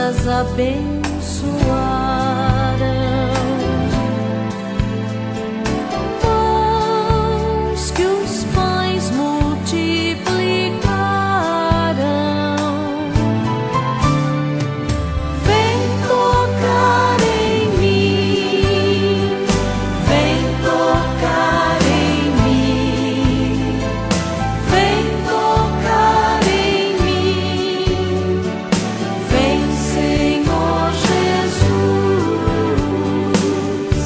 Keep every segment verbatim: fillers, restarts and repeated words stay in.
crianças abençoarão. Mãos que os pães multiplicarão. Vem tocar em mim, vem tocar em mim, vem tocar em mim, vem Senhor Jesus.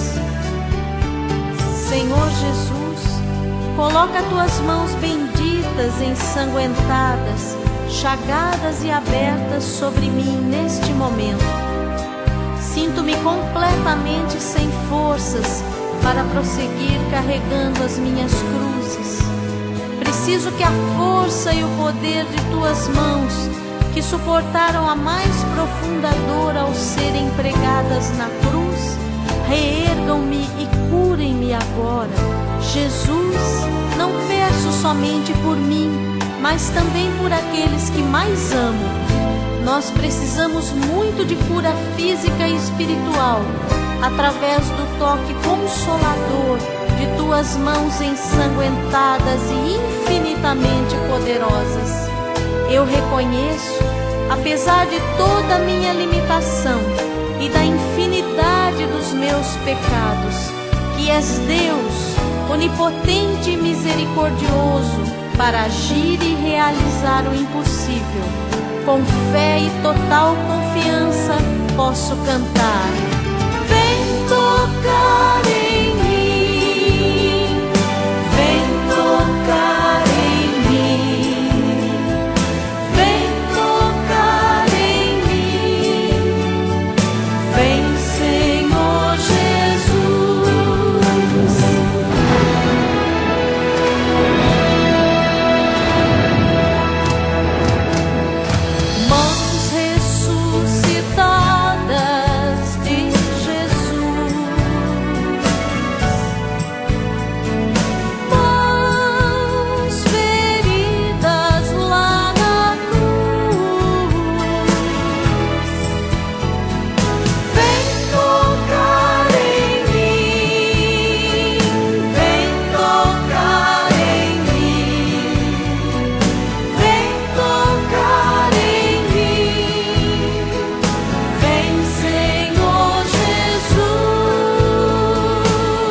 Senhor Jesus, coloca tuas mãos benditas, ensanguentadas, chagadas e abertas sobre mim neste momento. Sinto-me completamente sem forças para prosseguir carregando as minhas cruzes. Preciso que a força e o poder de tuas mãos, que suportaram a mais profunda dor ao serem pregadas na cruz, reergam-me e curem-me agora. Jesus, não peço somente por mim, mas também por aqueles que mais amo. Nós precisamos muito de cura física e espiritual, através do toque consolador de tuas mãos ensanguentadas e infinitamente poderosas. Eu reconheço, apesar de toda a minha limitação e da infinidade dos meus pecados, que és Deus, onipotente e misericordioso, para agir e realizar o impossível. Com fé e total confiança posso cantar. Vem tocar em mim, vem tocar em mim, vem tocar em mim, vem Senhor Jesus. Mãos ressuscitadas de Jesus, mãos feridas lá na cruz, vem tocar em mim, vem tocar em mim, vem tocar em mim, vem Senhor Jesus.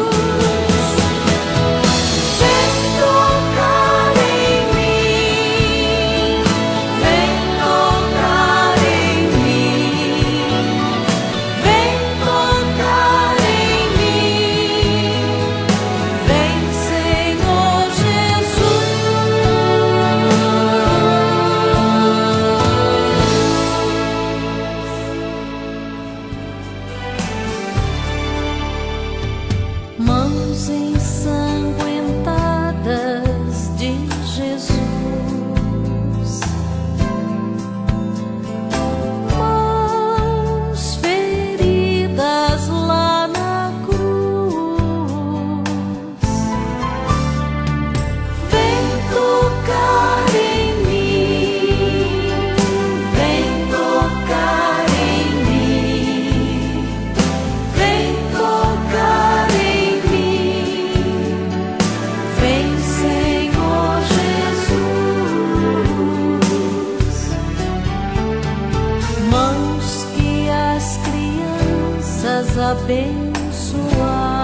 Vem tocar em mim, vem tocar em mim, vem tocar em mim, vem Senhor Jesus. Mãos ensanguentadas de Jesus, mãos feridas lá na cruz, vem tocar em mim, vem tocar em mim, vem tocar em mim, vem Senhor Jesus. Mãos que as crianças abençoarão.